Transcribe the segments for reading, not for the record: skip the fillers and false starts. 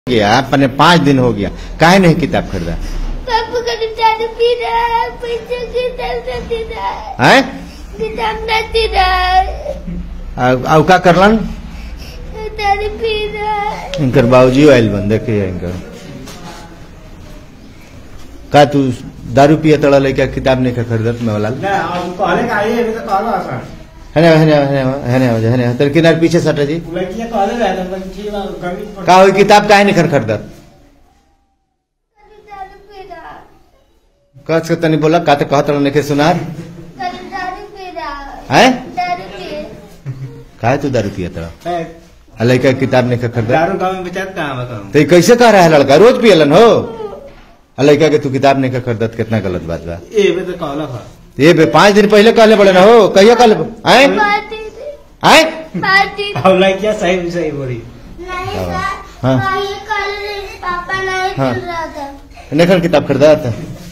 गया, अपने 5 दिन हो गया, काहे नहीं किताब खरीदा? पापा का दारू पी रहा है, पैसे किताब नहीं रहा है, किताब नहीं रहा है। अब का करलन? दारू पी रहा है। इनकर बाबूजी आयल बन देखे इनकर का तू दारू पिए तड़ा लेके किताब नहीं खरीदत में वाला है तेरे किनारे पीछे सटा जी का हो किताब काहे नहीं खरीदत? कस तनी बोला का तो कहत नहीं सुनार है काहे तू दारू पिए तड़ा लड़का किताब नहीं खरीदत तो कैसे कह रहा है लड़का रोज पियलन हो लड़का के तू किताब नहीं खरीदत कितना गलत बात बा। ये 5 दिन पहले कहले बड़े ना हो कहिया कहले आए लड़किया सही सही बोली नहीं किताब खरीदा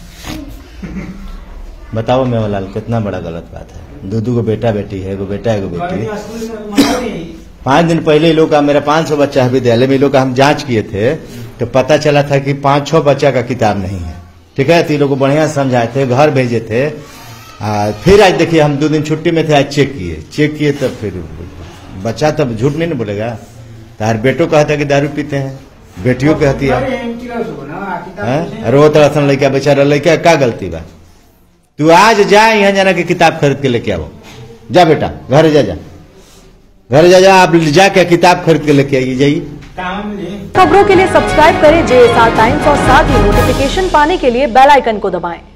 बताओ मेवालाल कितना बड़ा गलत बात है। दो को बेटा बेटी है, एगो बेटा एगो बेटी। 5 दिन पहले लोग का मेरा 500 बच्चा है विद्यालय में, लोग का हम जांच किए थे तो पता चला था कि 5-6 बच्चा का किताब नहीं है। ठीक है, तो लोग को बढ़िया समझाए थे, घर भेजे थे। फिर आज देखिए हम 2 दिन छुट्टी में थे, आज चेक किए तब फिर बच्चा तब झूठ नहीं बोलेगा। तार बेटो कहता है कि दारू पीते हैं, बेटियों कहती है रो तरह लड़का बेचारा लड़का का गलती बा। तू आज जा यहाँ जाना की किताब खरीद के लेके आओ, जा बेटा घर घर जा आप जाके किताब खरीद के लेके आइए जाइए। खबरों के लिए सब्सक्राइब करें JSR टाइम्स और साथ ही नोटिफिकेशन पाने के लिए बेल आइकन को दबाएं।